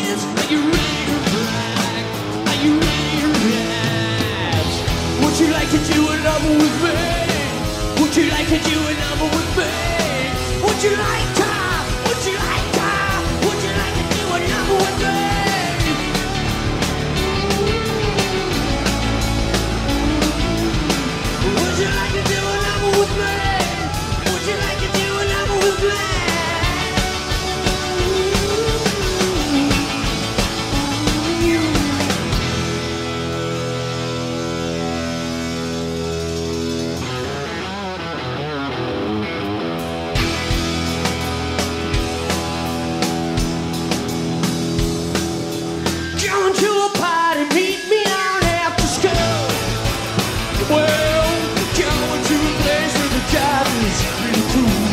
kids, are you ready to rock? Are you ready to dance? Would you like to do a number with me? Would you like to do a number with me? Would you like to? Would you like to? Would you like to do a number with me? Would you like to do a number with me? Would you like to do a number with me? Going to a party, meet me out after school. Well, going to a place where the job is pretty cool.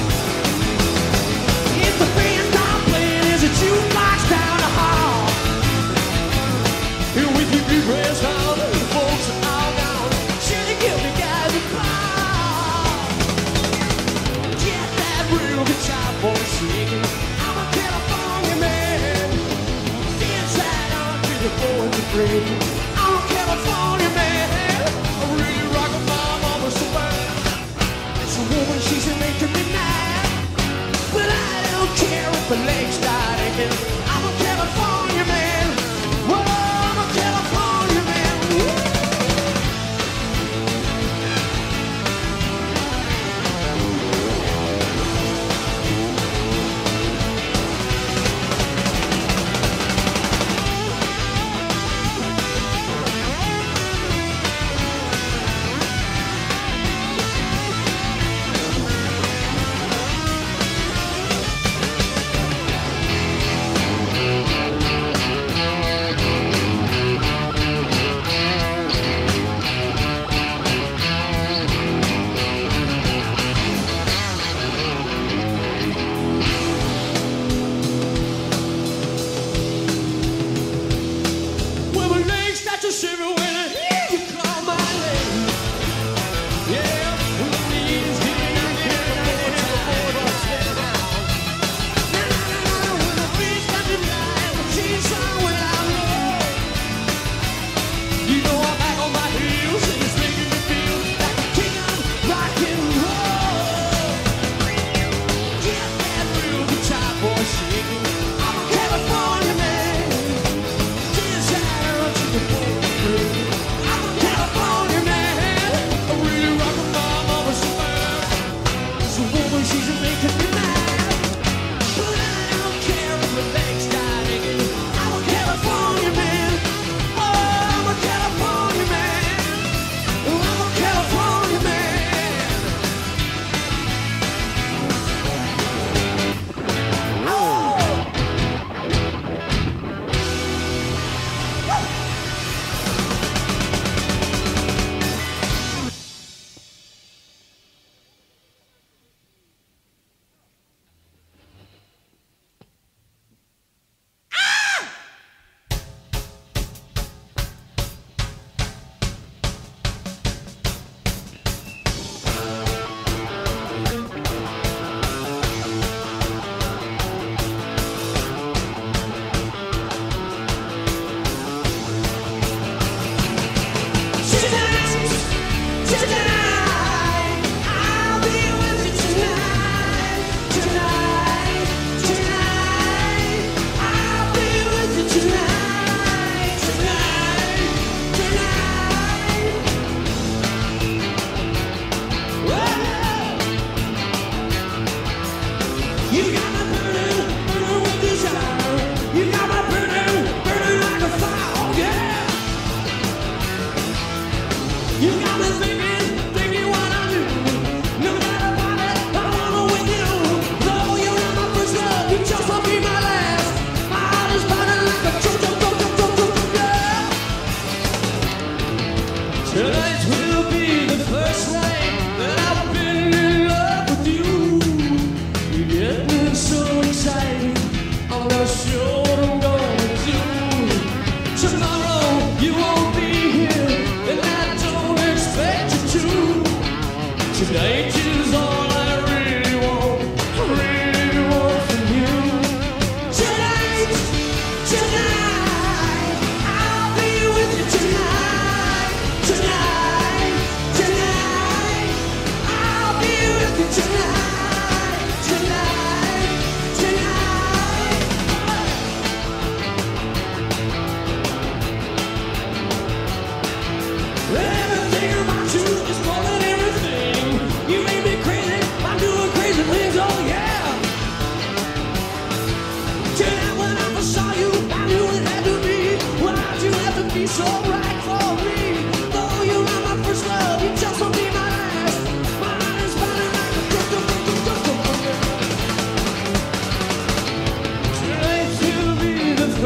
If the band's not playing, there's a jukebox down the hall. And we can be dressed out, and the folks are all gone. Should have given the guys a ball. Get that real guitar voice singing. I'm a California man. Dance right on to the boys and friends. I'm a California man. I really rock a my mama so bad. It's a woman, she's making me mad. But I don't care if her legs start aching. I'm a California man. Whoa, I'm a California man. Woo.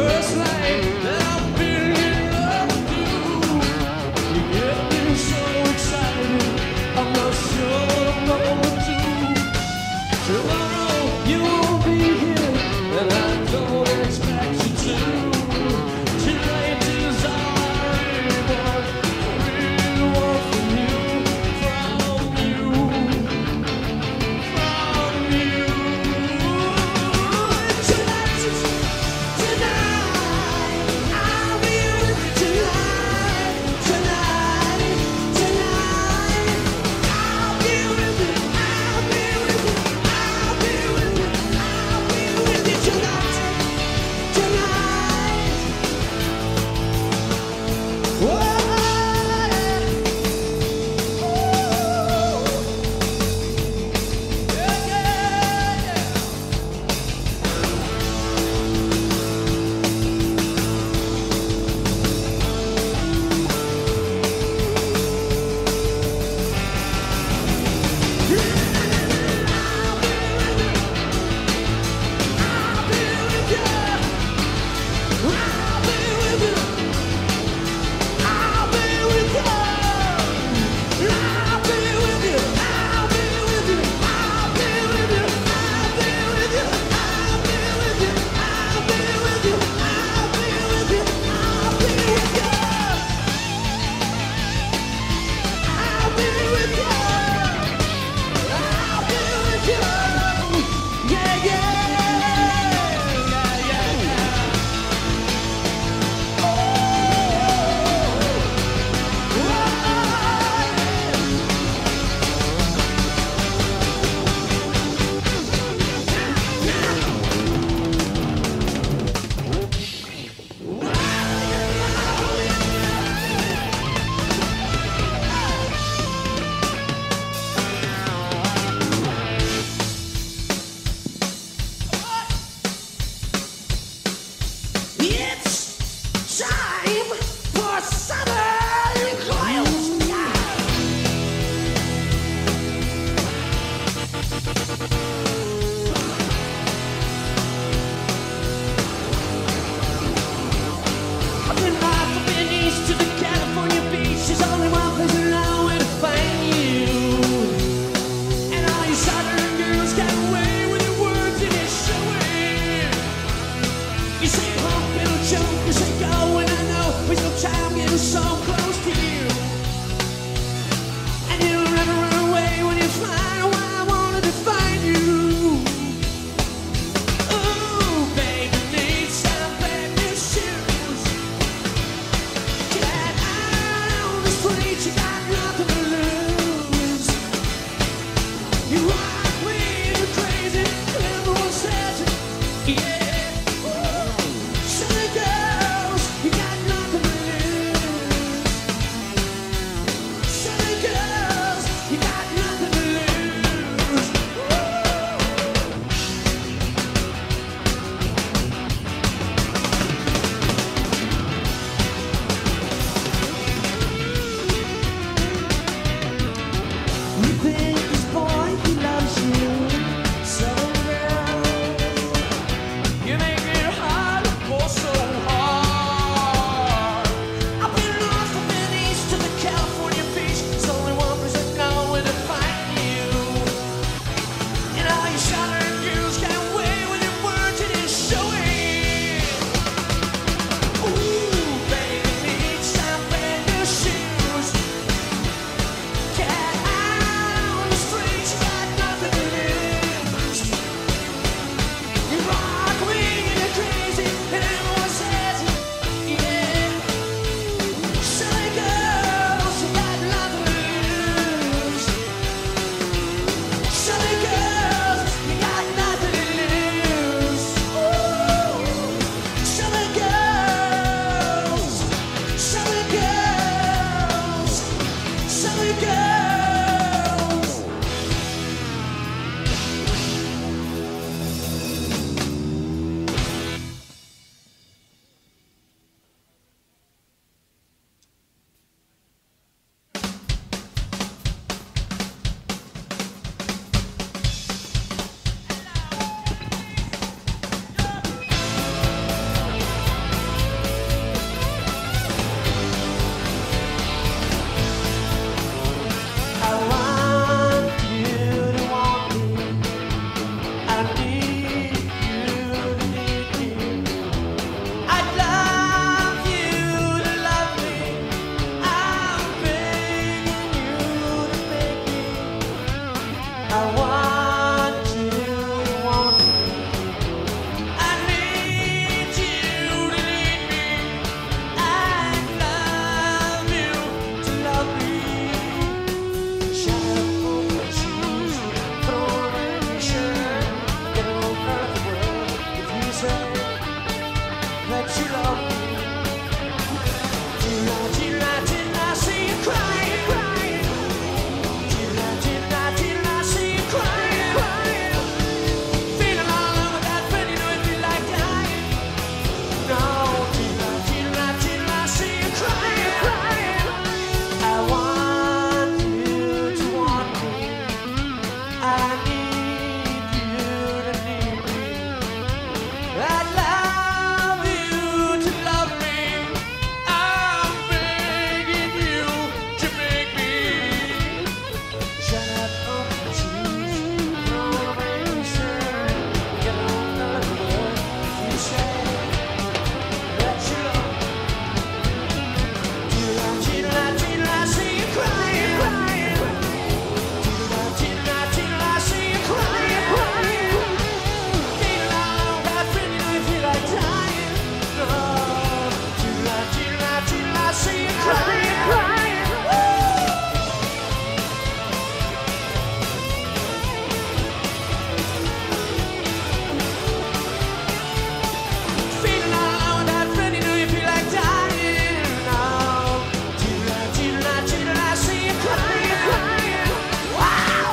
first night that I've been in love with you. You get me so excited, I'm not sure I know what to do. Tomorrow you won't be here, and I don't expect you to. Tonight is all I really want from you, from you, from you. Tonight, I'll be with you tonight, tonight, tonight. I'll be with you, I'll be with you, I'll be with you, I'll be with you tonight, tonight. Whoa, yeah. It's time for Southern Coils. I've been off, I've been east to the California beach. There's only one place I know where to find you. And all you Southern girls got away with your words and it's showing. You say pump, it'll choke, you say go, and I know there's no time getting so close to you. And you'll never run away when you find why I wanted to find you. Ooh, baby, need some brand new shoes. Get out on the street, you got nothing to lose. You rock me, you're crazy, everyone says it, yeah. Silly girl, that you love me? Did I see you crying, crying? Did I see you crying, crying? Feeling all over that friend, you know it feel like dying. No, did I see you crying, crying? I want you to want me. I need you to need me. I'd love you to love me. I'm begging you to make me. Shut up, open shoes. Don't make me sad. Get on the word you say that you love me. Did I see you crying, crying? Did I see you crying, crying? Feeling all over that friend, you know you feel like dying. No, did I see you crying, crying? Feeling all over that friend, you know you feel like dying. No, did I see you crying, crying? Wow!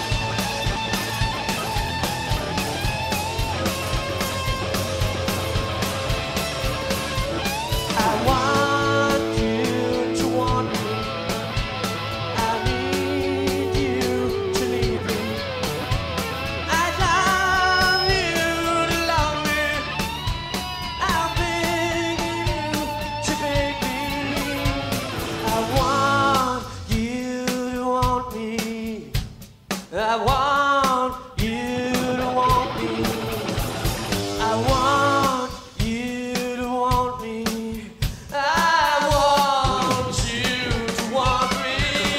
I want you to want me. I need you to need me. I'd love you to love me. I'm begging you to beg me. I want you to want me. I want you to want me. I want you to want me. I want you to want me.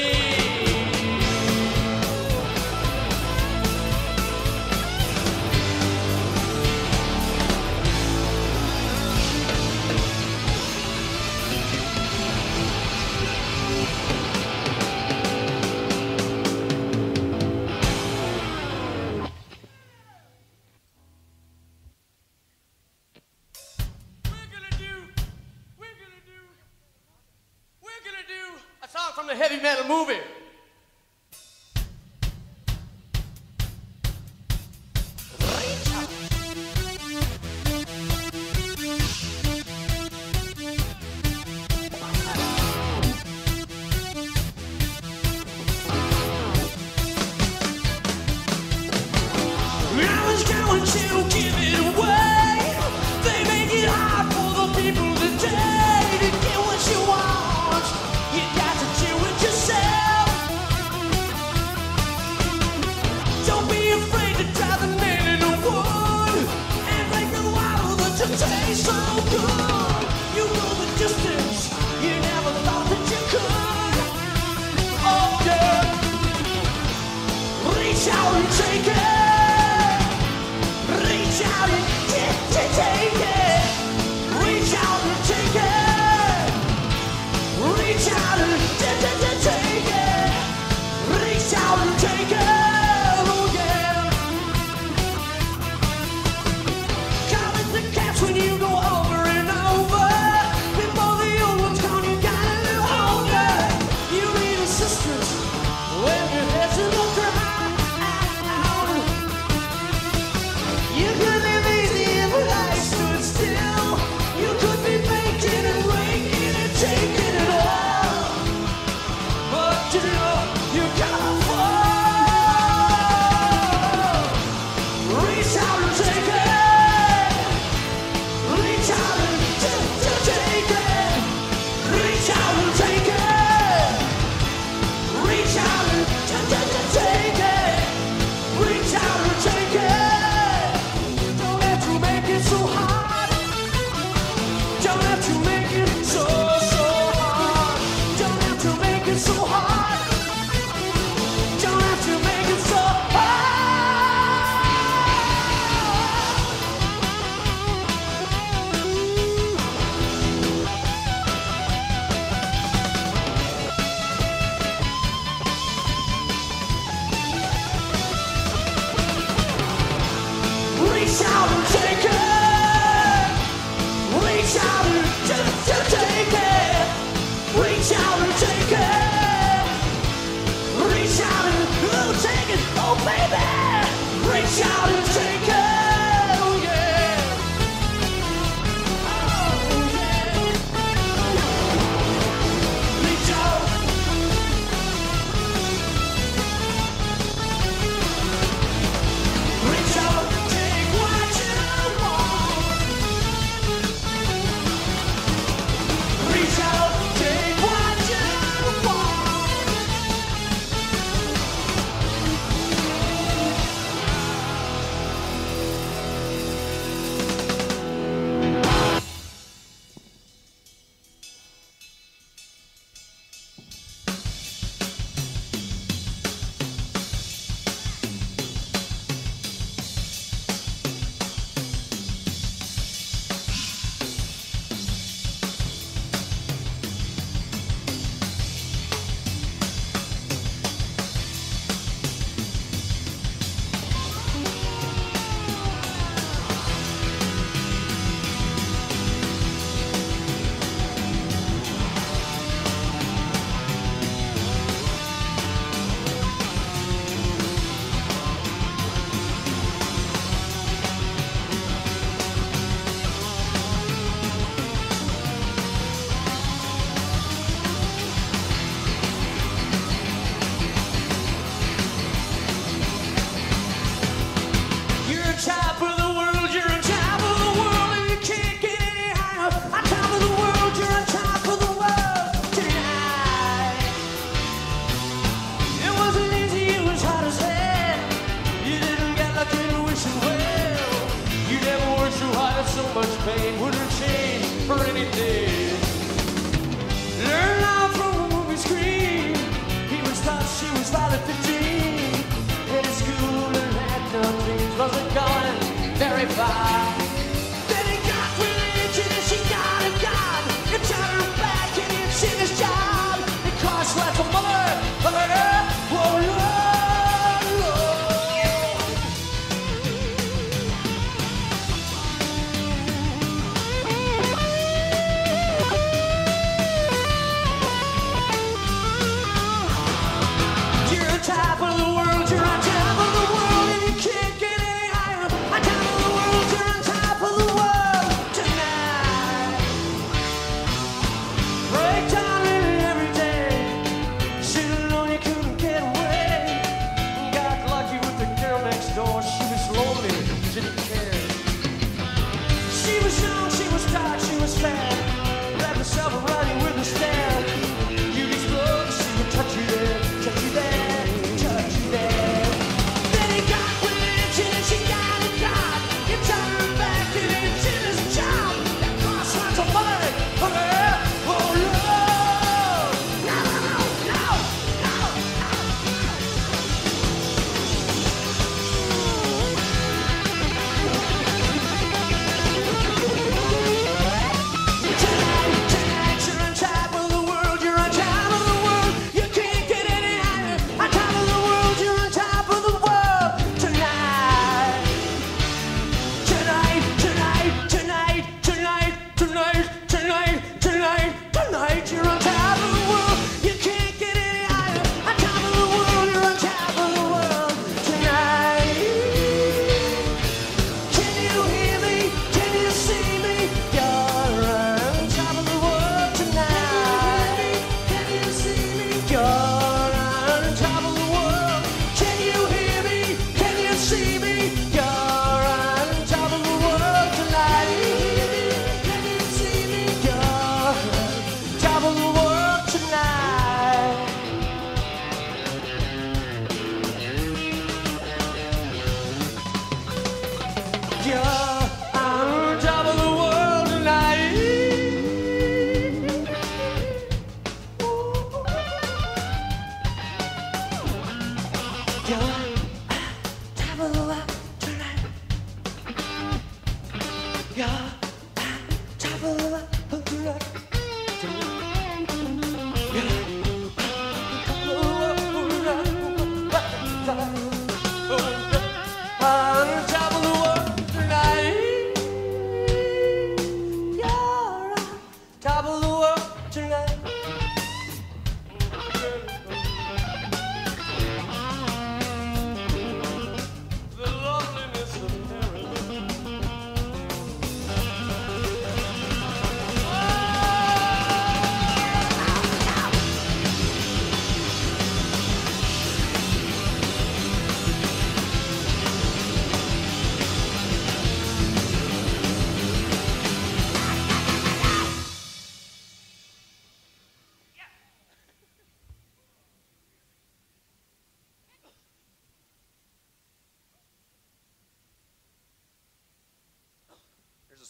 We're gonna do a song from the heavy metal movie. I was going to give it away. They make it hard for the people today to get what you want. You got to do it yourself. Reach out and take it. Reach out and take it. Reach out and take it. Oh baby, reach out and take it. Oh yeah. Oh yeah. Reach out. Reach out, take what you want. Reach out, take what you want. You're on top of the world, you're on top of the world, and you can't get any higher. On top of the world, you're on top of the world tonight. It wasn't easy, it was hard as hell. You didn't get lucky to wish it well. You never worked so hard and so much pain wouldn't change for anything. Learn now from a movie screen. He was thought she was about 15. In school and had no dreams, wasn't going very far. Then he got religion and she got a God. You turned her back and you did his job. Because like a mother, oh Lord, you're on top of the world, you're on top of the world, and you can't get any higher. On top of the world, you're on top of the world tonight. Break down living every day. Should've known you couldn't get away. Got lucky with the girl next door. She was lonely, didn't care. She was young, she was dark, she was fat. Wrapped herself around you with a stare. You explode, she would touch you there, touch you there, touch you there. Then he got religion and she got a God. You turned her back and he did his job. That cross like a mother, oh Lord. No, no, no, no, no.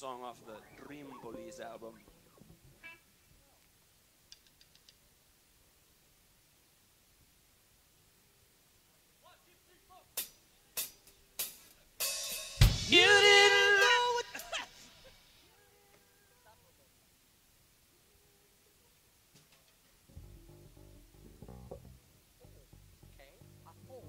song off the Dream Police album. You didn't know what. Okay, a 4.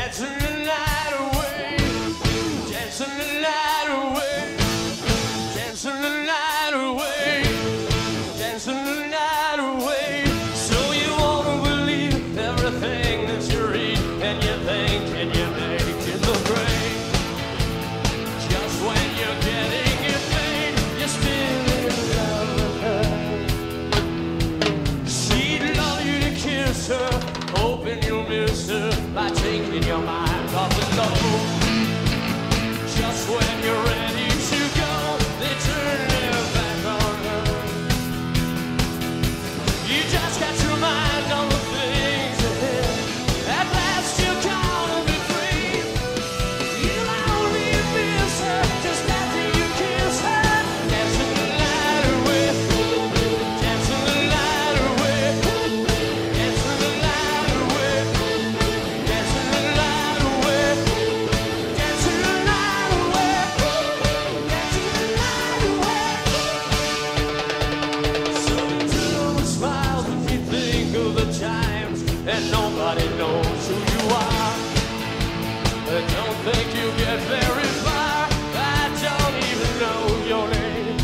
dancing the night away, dancing the night away, dancing the night away, dancing the night away. So you wanna believe everything that you read and you think and you make it look great. Just when you're getting it made, you're still in love with her. She'd love you to kiss her, hoping you'll miss her by taking your mind off the load. Just when you're ready to go, they turn their back on her. You just got your mind on the things ahead. At last you're gonna be free. You'll only miss her just after you kiss her. Dancing the night away, dancing the night away, dancing the night away, dancing the night away, dancing the night away, dancing the night away. So do smiles when you think of the times and nobody knows who you are. I don't think you get very far. I don't even know your name.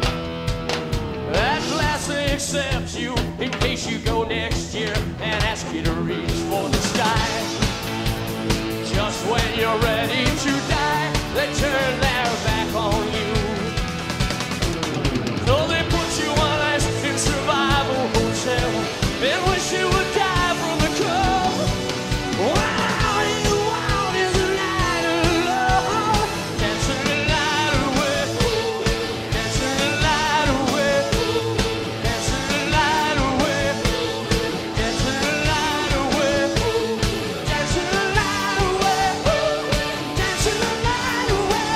At last they accept you in case you go next year and ask you to reach for the sky. Just when you're ready to die, they turn their back on you. So they put you on ice in survival hotel and wish you would die from the cold. Wow, you want is a night of love. Dancing the night away, dancing the night away, dancing the night away, dancing the night away, dancing the night away, dancing the night away.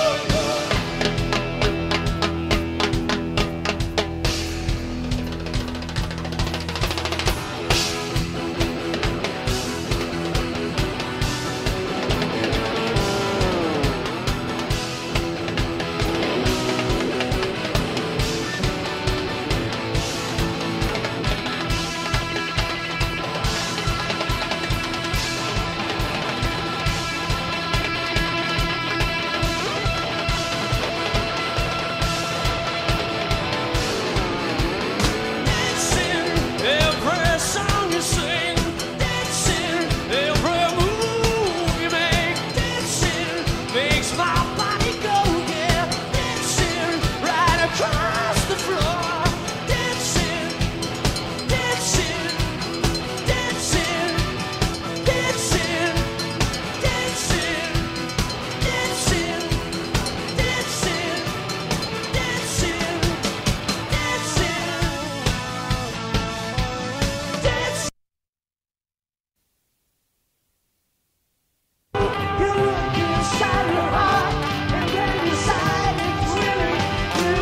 Dancing every song you sing, dancing every move you make, dancing makes my body go, yeah, dancing right across the floor, dancing, dancing, dancing, dancing, dancing, dancing, dancing, dancing, dancing. You look inside your heart, and then decide it's really you.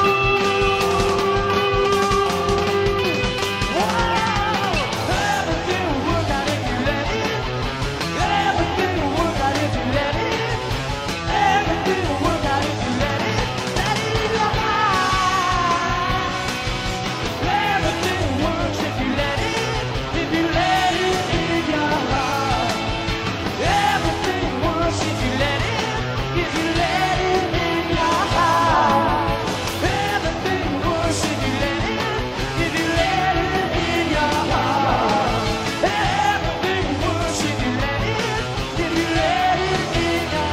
Wow, everything will work out if you let it. Everything will work out if you let it. Everything will work out if you let it. Let it in your heart. Everything works if you let it. If you let it in your heart. Everything works if you let it. If you let it in your heart. Everything works if you let it. If you let it in your heart. Everything works if you let it. If you let it in your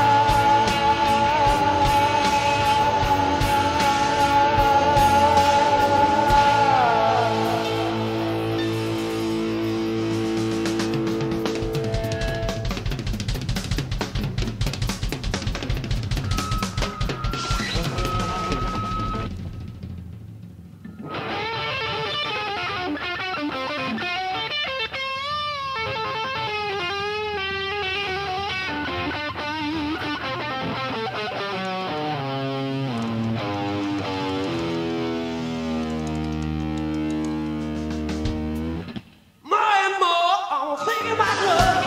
more and more, I'm thinking about love.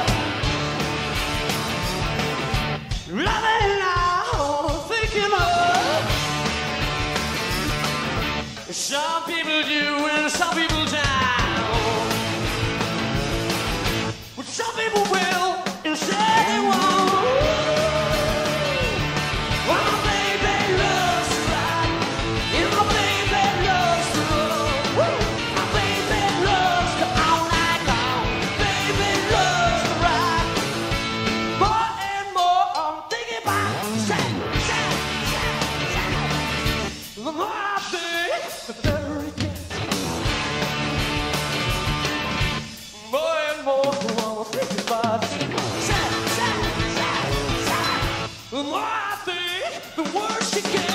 Loving now, I'm thinking of. Some people do and some people don't. But some people will. the worse she gets.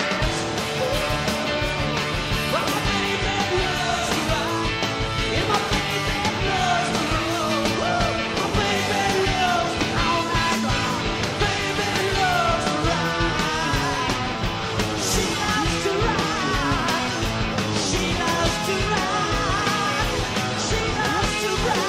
Well, my baby loves to rock, and my baby loves to roll. My baby loves me all night long. Baby loves to rock. She loves to rock. She loves to rock. She loves to rock.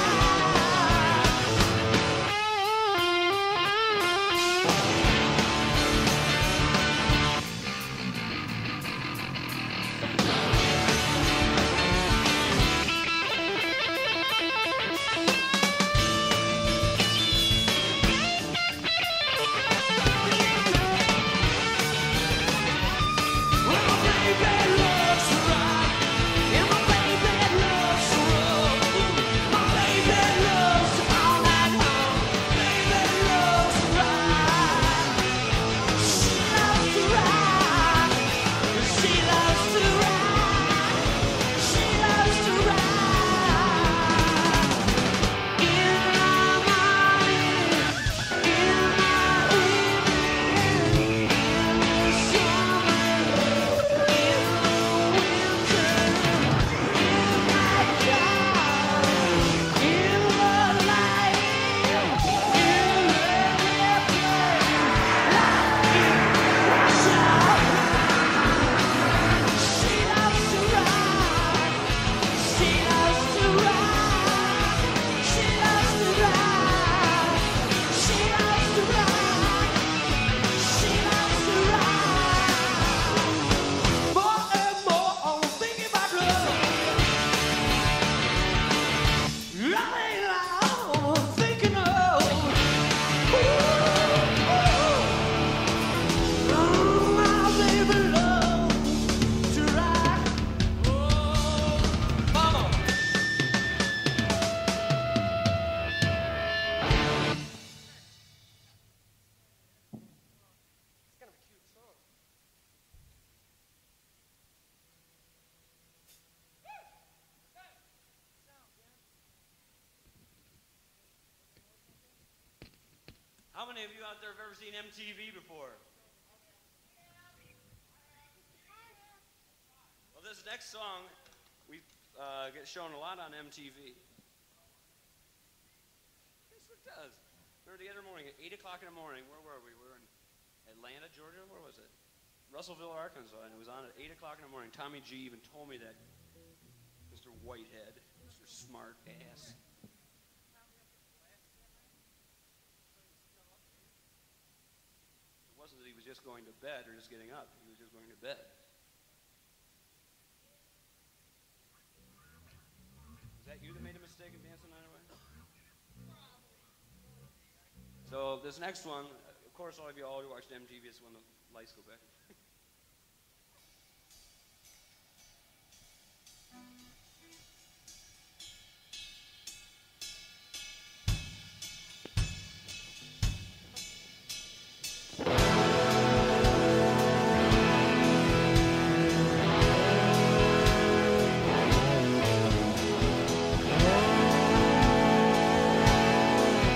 How many of you out there have ever seen MTV before? Well, this next song, we get shown a lot on MTV. Yes, it does. Remember the other morning, at 8 o'clock in the morning, where were we? We were in Atlanta, Georgia? Where was it? Russellville, Arkansas, and it was on at 8 o'clock in the morning. Tommy G even told me that Mr. Whitehead, Mr. Smart Ass, wasn't that he was just going to bed or just getting up. He was just going to bed. Was that you that made a mistake in dancing the night away? So this next one, of course, all of you already watched MTV. It's when the lights go back.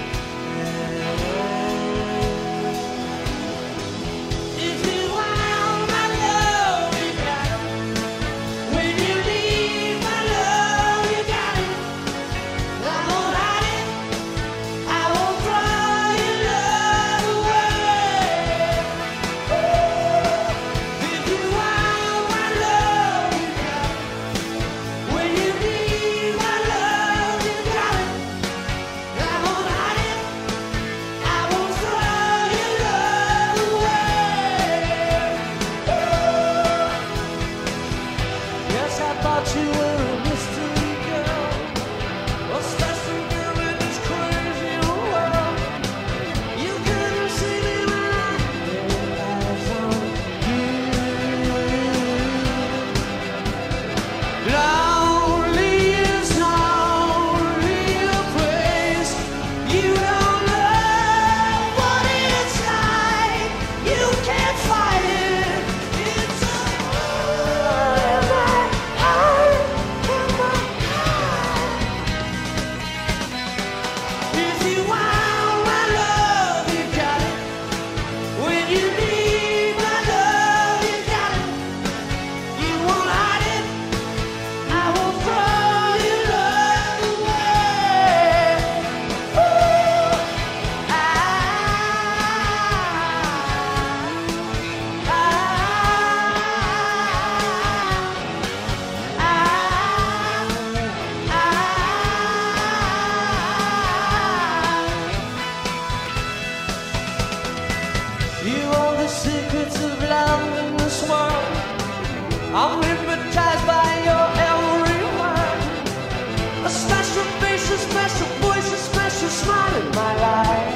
If you want secrets of love in this world. I'm hypnotized by your every word. A special face, a special voice, a special smile in my life.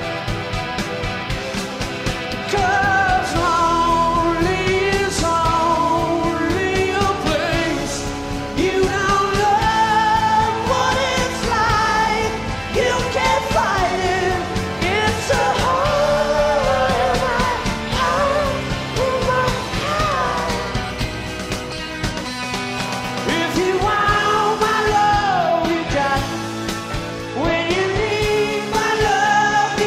'Cause lonely is only a place you don't know what it's like. You can't fight it. It's a hole in my heart, in my heart. If you want my love, you got. When you need my love,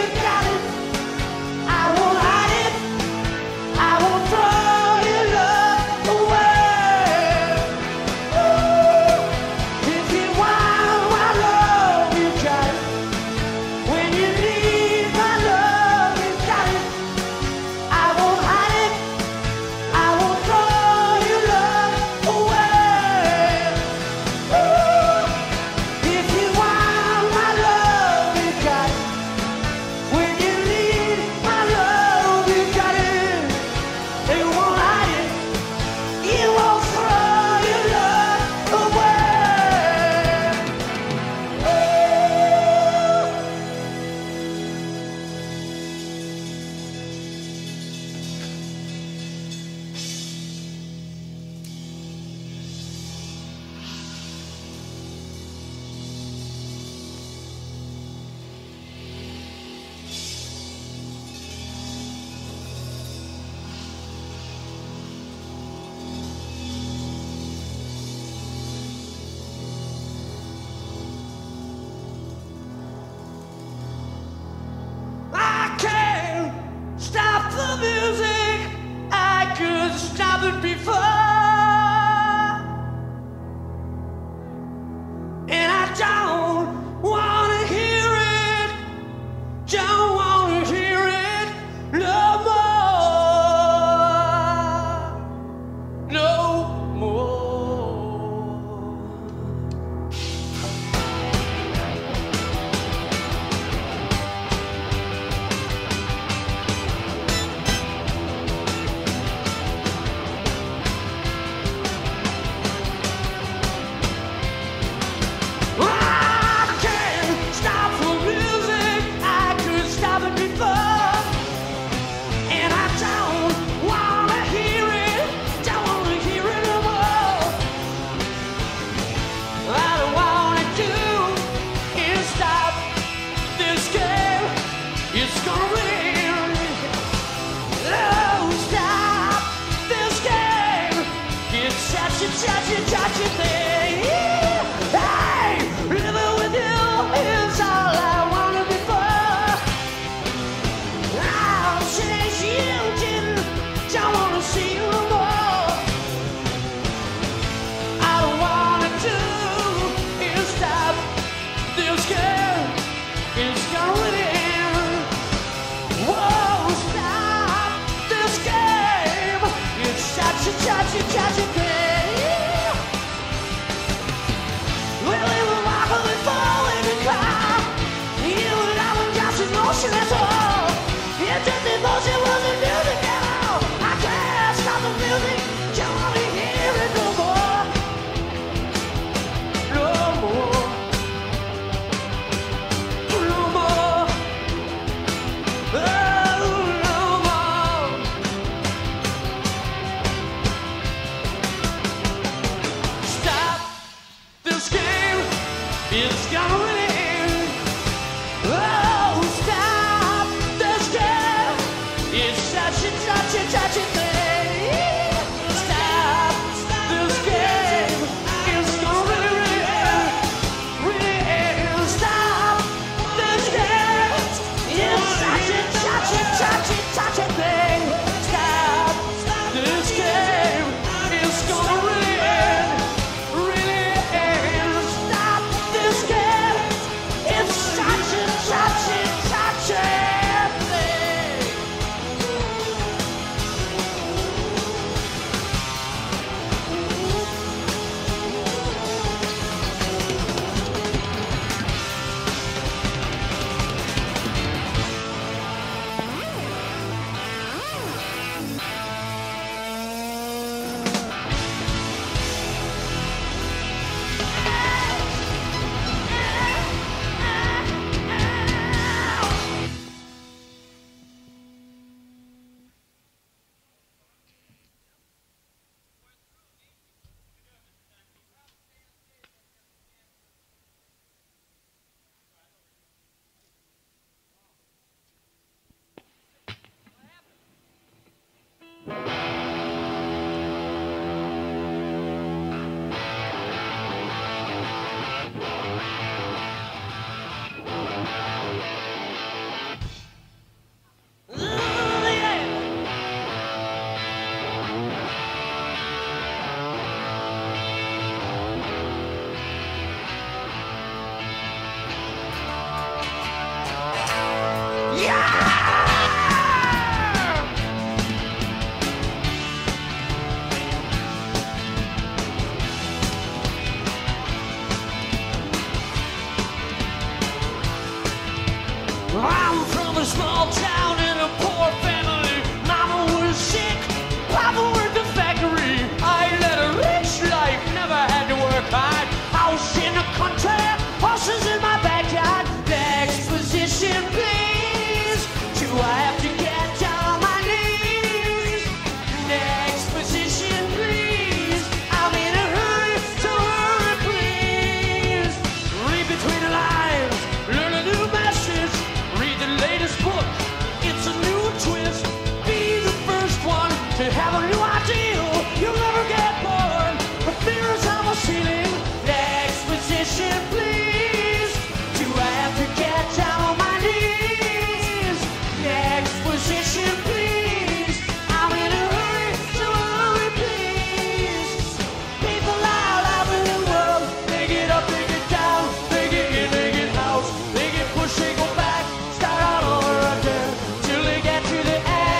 you have a new ideal, you'll never get bored. The fear is on the ceiling. Next position, please. Do I have to get down on my knees? Next position, please. I'm in a hurry, so hurry, please. People out in the world, they get up, they get down, they get in, they get out, they get pushed, they go back, start all over again till they get to the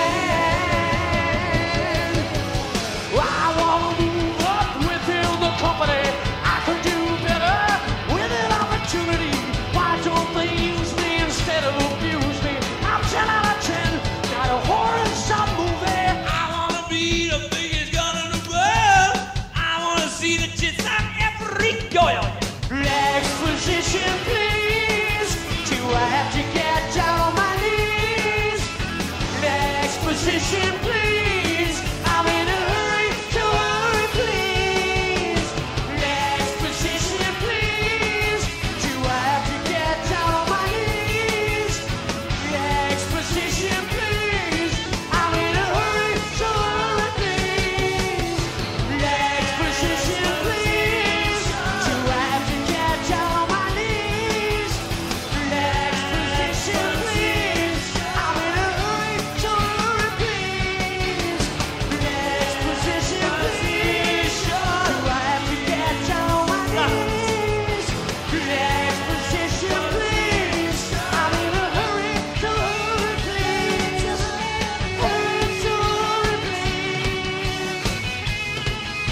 end. I wanna move up within the company. I can do better with an opportunity. Why don't they use me instead of abuse me? I'm 10 out of 10, got a horror in some movie. I wanna be the biggest gun in the world. I wanna see the tits on every girl. Next position, please. Do I have to get down on my knees? Next position, please. I'm in a hurry, so hurry, please. Next position, please. Do I have to get down on my knees? Next position, please. I'm in a hurry, so hurry, please. Next position, please. Do I have to get down on my knees? Next position, please. I'm in a hurry, so hurry, please. Next position, please. Do I have to get down on my knees? Next position, please. I'm in a hurry, so hurry, please. Hurry, so hurry, please.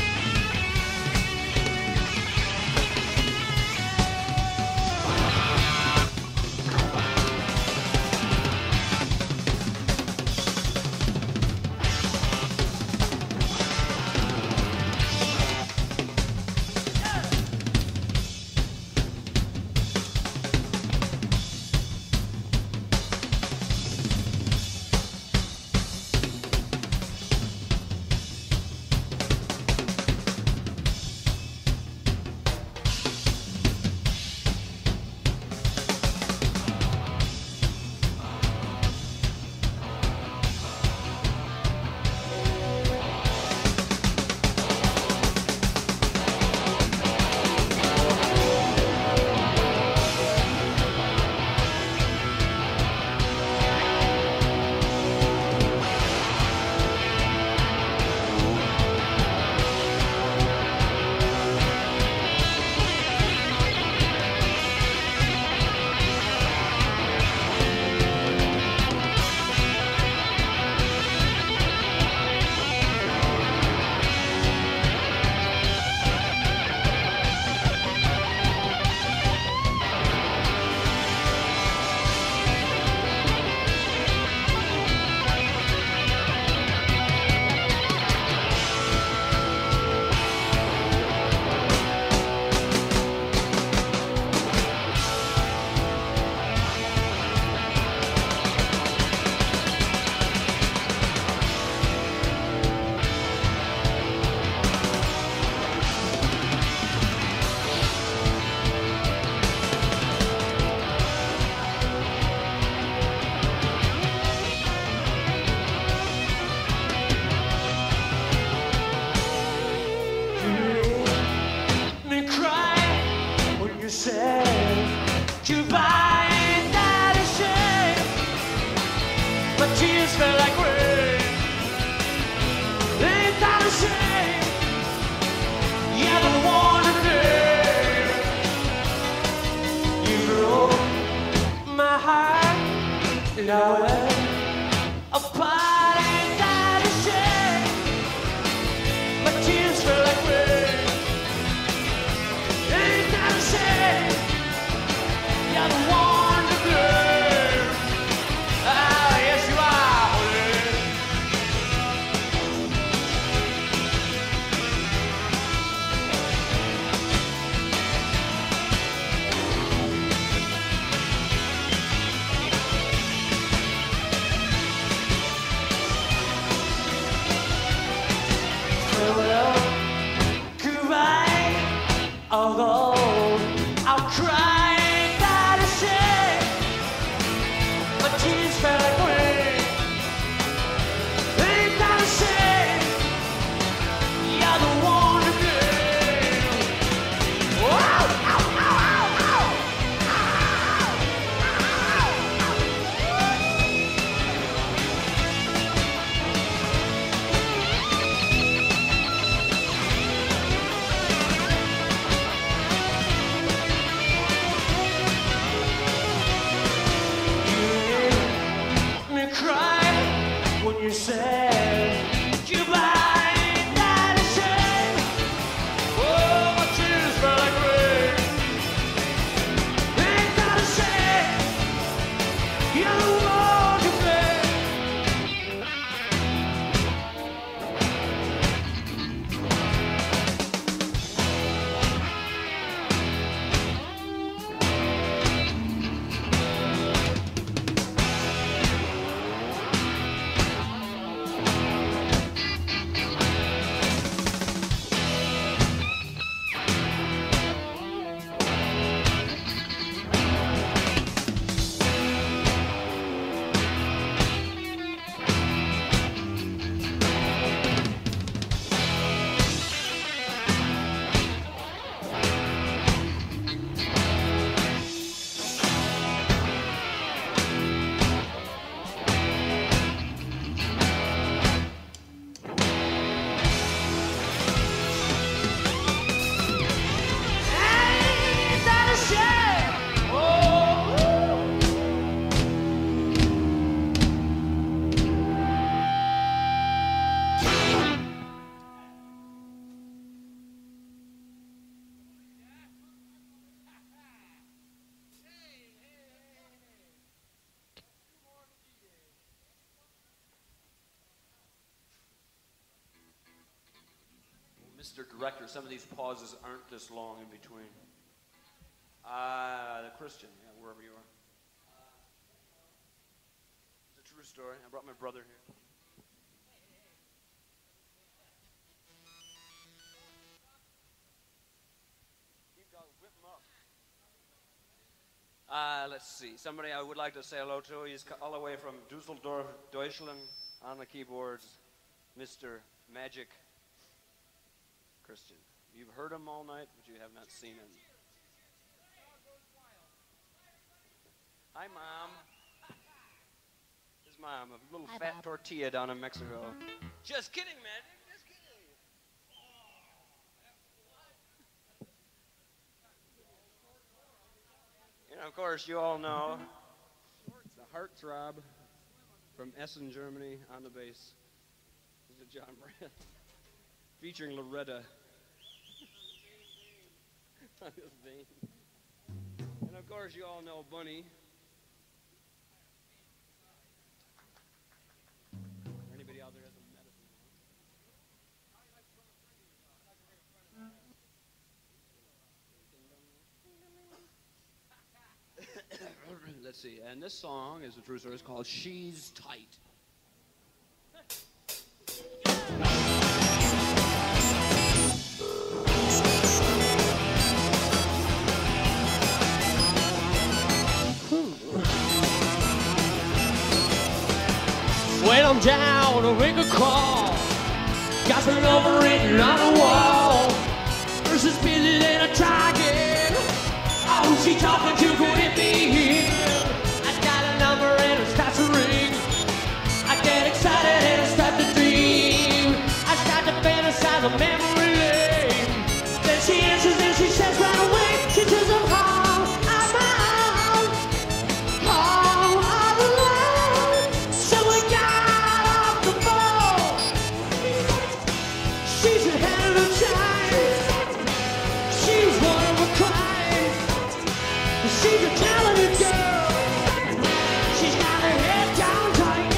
Me cry when you say goodbye. Ain't that a shame? My tears feel like rain. Ain't that a shame? You're the one to blame. You broke my heart, now we're apart. Ain't that a shame? My tears feel like rain. Ain't that a shame? You're the one to blame. Ah, yes you are, honey. Mr. Director, some of these pauses aren't this long in between. The Christian, yeah, wherever you are. It's a true story. I brought my brother here. Keep going, whip him up. Let's see. Somebody I would like to say hello to. He's all the way from Dusseldorf, Deutschland, on the keyboards, Mr. Magic Christian. You've heard him all night, but you have not seen him. Hi, Mom. His mom, a little Hi, fat Bob. tortilla down in Mexico. Just kidding, Magic. Just kidding. And of course, you all know the heartthrob from Essen, Germany, on the bass. This is John Brandt, featuring Loretta on his vein. And of course, you all know Bunny. Anybody out there has a medicine? Let's see, and this song is a true story. It's called She's Tight. When I'm down, I make a call. Got some number written on the wall. First is busy, then I try again. Oh, she talking to go hit me in. I got a number and it starts to ring. I get excited and I start to dream. I start to fantasize a memory lane. Then she answers and she says right away. She says I'm home, I'm out. Home all alone. Someone got off the phone. She's ahead of her time. She's one of a kind. She's a talented girl. She's got her head down tight.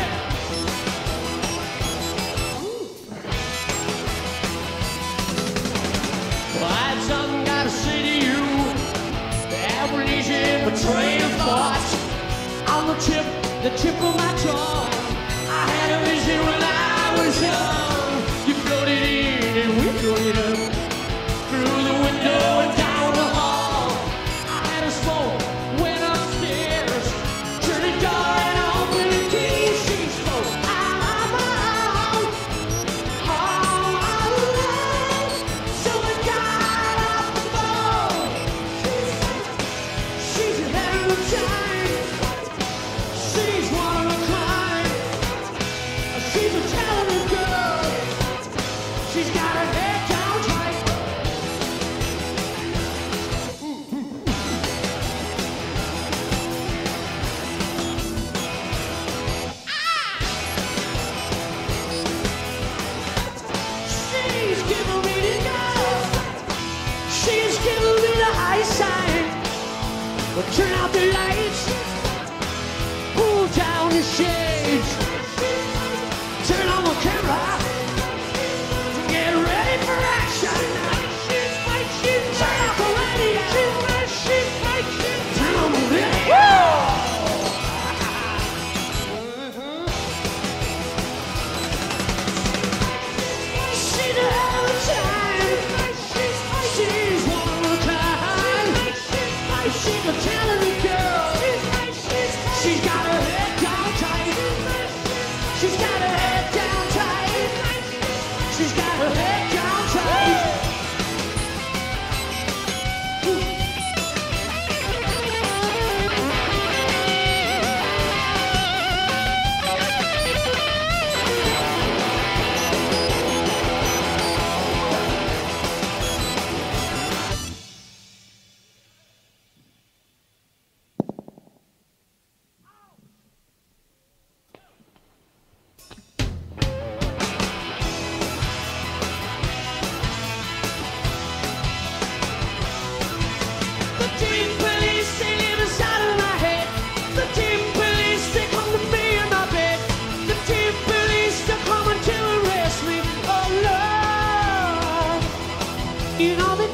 Well, I had something gotta say to you. The amnesia in my train of thought. On the tip of my tongue. I had a vision when I was young. You floated in and we floated up. Through the window and down the hall. I had a smoke, went upstairs. Turned the door and opened the key. She spoke, I'm out. Home all alone. Someone got off the phone. She's ahead of her time. She's one of a kind. She's a talented girl. She's got her head down tight. She's giving me the go. She's giving me the high sign. Well, turn out the lights. Pull down the shades. Turn on the camera. Get ready for action. Turn off the radio. Turn on the video. She's ahead of her time. She's one of a kind. She's a talented girl. She's got her head down tight. She's got her head down tight. She's got her head down tight.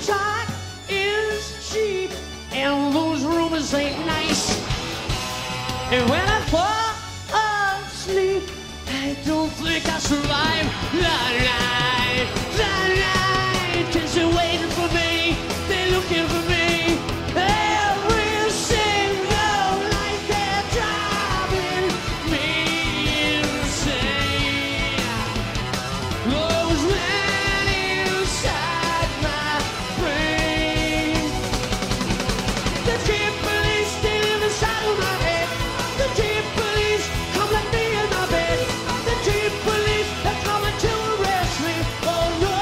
talk is cheap, and those rumors ain't nice. And when I fall asleep, I don't think I'll survive the night. The night, 'cause they're waiting for me, they're looking for me. Every single night they're driving me insane. Those men inside my brain. The cheap police, they live inside of my head. The cheap police come like me in my bed. The cheap police, they're coming to arrest me. Oh no.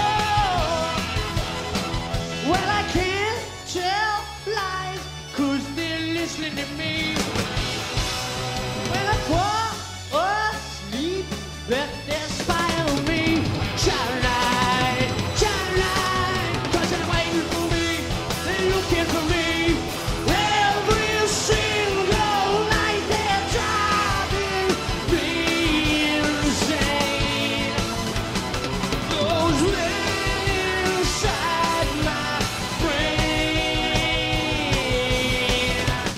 Well, I can't tell lies, 'cause they're listening to me. When I fall asleep, that they're spying on me. Shine light, 'cause they're waiting for me, they're looking for me. Every single night they're driving me insane. Those men inside my brain.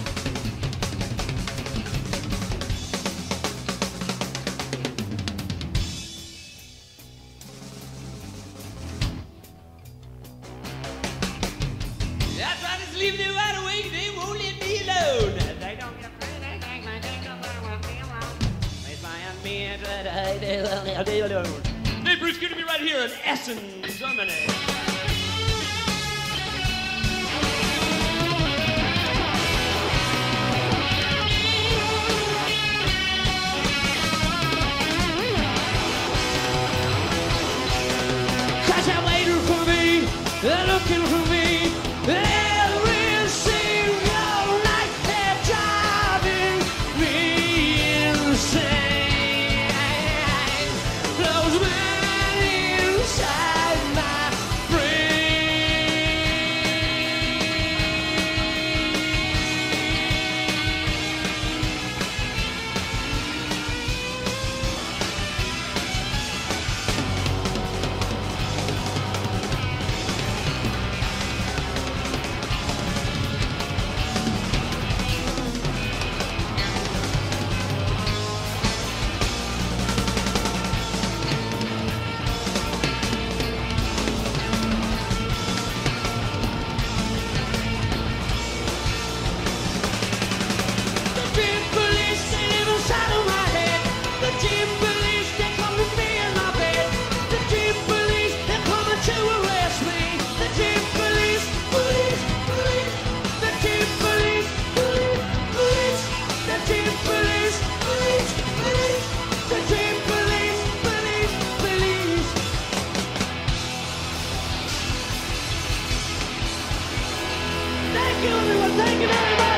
I try to sleep them wide awake, they won't leave me alone. They don't get free, they find me and try to hide it, I'll be alone. Hey, Bruce, good to be right here in Essen, Germany. Cause they're waiting for me, they're looking for me. Every single night they're driving me insane. Those men inside my The cheap police, they live inside of my head. The cheap police, they come to me in my bed. The cheap police, they're coming to arrest me. The cheap police, police, police. The cheap police, police, police. The cheap police, police, police. The cheap police, police, police. Thank you, everyone. Thank you very much.